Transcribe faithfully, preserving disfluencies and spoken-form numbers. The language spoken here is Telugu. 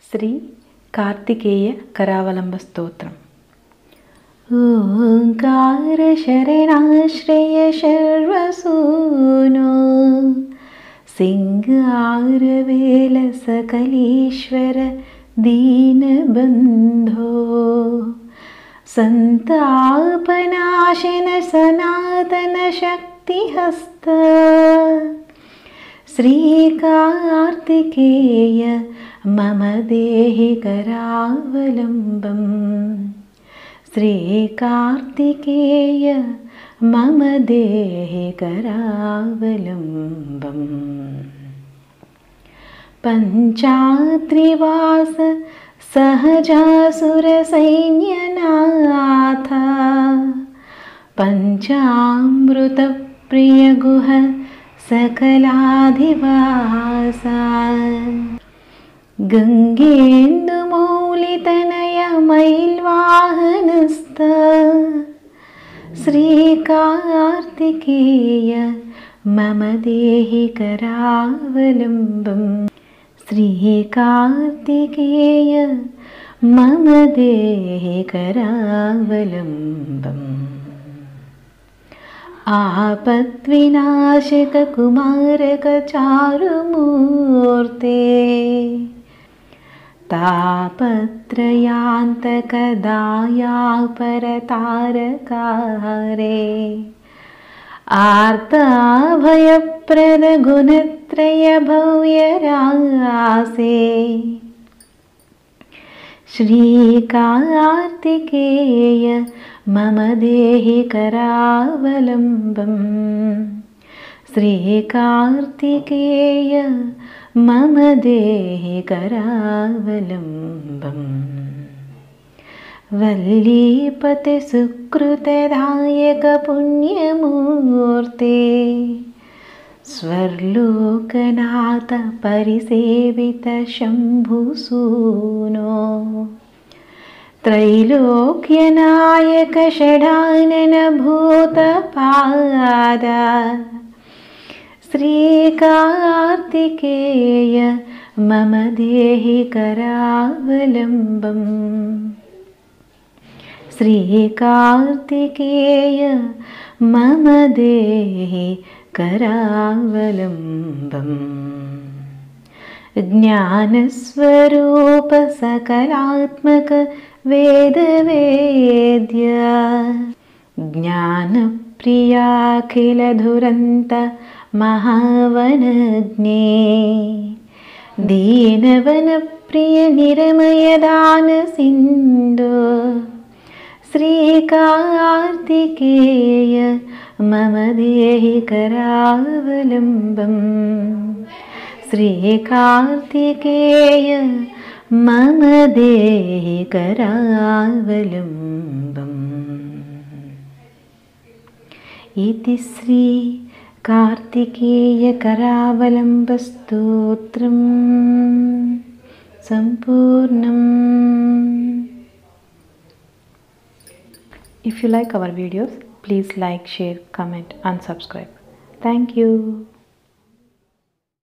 శ్రీ కార్తికేయ కరావలంబ స్తోత్రం. ఓంకార శరణాశ్రయ శర్వసూనో సింగారవేల సకలీశ్వర దీనబంధో సంతాపనాశన సనాతన శక్తిహస్త శ్రీకార్తికేయ మమ దేహి కరావలంబం. శ్రీకార్తికేయ మమ దేహి కరావలంబం. పంచాత్రివాస సహజాసుర సైన్యనాథ పంచామృత ప్రియ గుహ సకలాధివాస గంగేందుమౌళితనయ మైల్వాహనస్థ శ్రీకార్తికేయ మమ దేహి కరావలంబం. శ్రీకార్తికేయ మమ దేహి కరావలంబం. ఆపద్వినాశక కుమారక చారుమూర్తే తాపత్రయాంతక దాయాపరతారకారే ఆర్తాభయప్రద గుణత్రయ భవ్యరాసే శ్రీకార్తికేయ మమ దేహి కరావలంబం. శ్రీకార్తికేయ మమ దేహి కరావలంబం. వల్లీపతి సుకృతదాయక పుణ్యమూర్తే స్వర్లోకనాథ పరిసేవిత శంభుసూనో త్రైలోక్యనాయక షడానన భూతపాద శ్రీకార్తికేయ మమ దేహి కరావలంబం. శ్రీకార్తికేయ మమ దేహి కరావలంబం. జ్ఞానస్వరూప సకలాత్మక వేదవేద్య జ్ఞానప్రియాఖిల దురంత మహావనజ్ఞే దీనవన ప్రియ నిరమయ దాన సింధు శ్రీకార్తికేయ మమ దేహి కరావలంబం. శ్రీకార్తికేయ మమ దేహి కరావలంబం. ఇతి శ్రీ కార్తికేయ కరావలంబ స్తోత్రం సంపూర్ణం. If you like our videos, please like, share, comment and subscribe. Thank you.